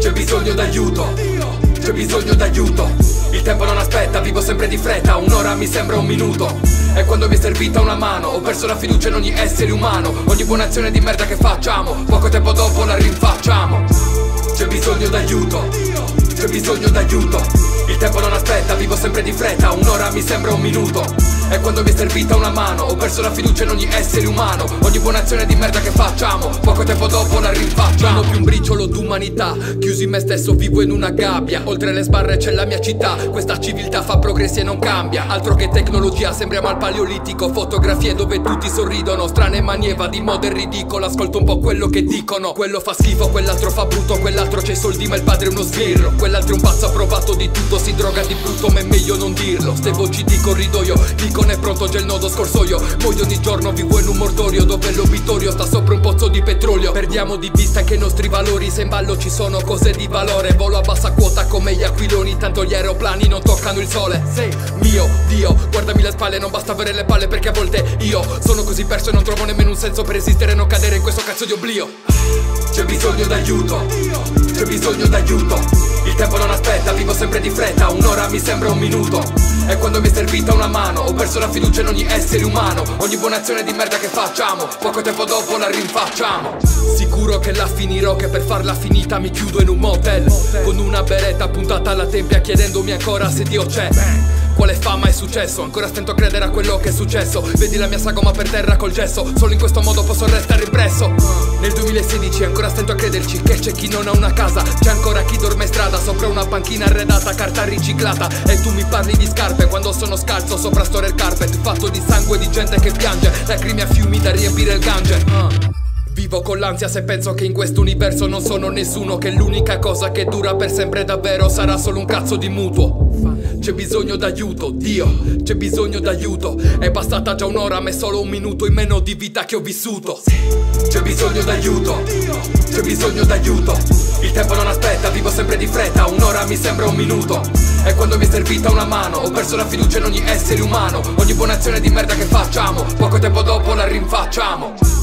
C'è bisogno d'aiuto, c'è bisogno d'aiuto. Il tempo non aspetta, vivo sempre di fretta. Un'ora mi sembra un minuto. E quando mi è servita una mano, ho perso la fiducia in ogni essere umano. Ogni buona azione di merda che facciamo, poco tempo dopo la rinfacciamo. C'è bisogno d'aiuto, c'è bisogno d'aiuto. Il tempo non aspetta, vivo sempre di fretta. Un'ora mi sembra un minuto. E quando mi è servita una mano, ho perso la fiducia in ogni essere umano. Ogni buona azione di merda che facciamo, poco tempo dopo la rinfacciamo. Non ho più un briciolo d'umanità, chiuso in me stesso vivo in una gabbia. Oltre le sbarre c'è la mia città, questa civiltà fa progressi e non cambia. Altro che tecnologia, sembriamo al paleolitico. Fotografie dove tutti sorridono, strane manie, va di moda e ridicolo. Ascolto un po' quello che dicono. Quello fa schifo, quell'altro fa brutto, quell'altro c'è i soldi ma il padre è uno sbirro. Quell'altro è un pazzo approvato di tutto, si droga di brutto ma è meglio non dirlo. Ste voci di corridoio, dicono è pronto già il nodo scorsoio. Muoio ogni giorno, vivo in un mortorio dove l'obitorio sta sopra un pozzo di petrolio. Perdiamo di vista anche i nostri valori, se in ballo ci sono cose di valore. Volo a bassa quota come gli aquiloni, tanto gli aeroplani non toccano il sole. Sei mio Dio, guardami le spalle, non basta avere le palle perché a volte io sono così perso e non trovo nemmeno un senso per esistere e non cadere in questo cazzo di oblio. C'è bisogno d'aiuto, c'è bisogno d'aiuto. Il tempo non aspetta, vivo sempre di fretta. Un'ora mi sembra un minuto. E quando mi è servita una mano, ho perso la fiducia in ogni essere umano. Ogni buona azione di merda che facciamo, poco tempo dopo la rinfacciamo. Sicuro che la finirò, che per farla finita mi chiudo in un motel con una beretta puntata alla tempia chiedendomi ancora se Dio c'è. Quale fama è successo? Ancora stento a credere a quello che è successo. Vedi la mia sagoma per terra col gesso, solo in questo modo posso restare impresso. Nel 2016 ancora stento a crederci che c'è chi non ha una casa, c'è ancora chi dorme in strada sopra una panchina arredata, carta riciclata. E tu mi parli di scarpe quando sono scalzo sopra store carpet, fatto di sangue di gente che piange, lacrime a fiumi da riempire il Gange. Vivo con l'ansia se penso che in questo universo non sono nessuno, che l'unica cosa che dura per sempre davvero sarà solo un cazzo di mutuo. C'è bisogno d'aiuto, Dio, c'è bisogno d'aiuto. È bastata già un'ora, ma è solo un minuto in meno di vita che ho vissuto. C'è bisogno d'aiuto, c'è bisogno d'aiuto. Il tempo non aspetta, vivo sempre di fretta. Un'ora mi sembra un minuto. E quando mi è servita una mano, ho perso la fiducia in ogni essere umano. Ogni buona azione di merda che facciamo, poco tempo dopo la rinfacciamo.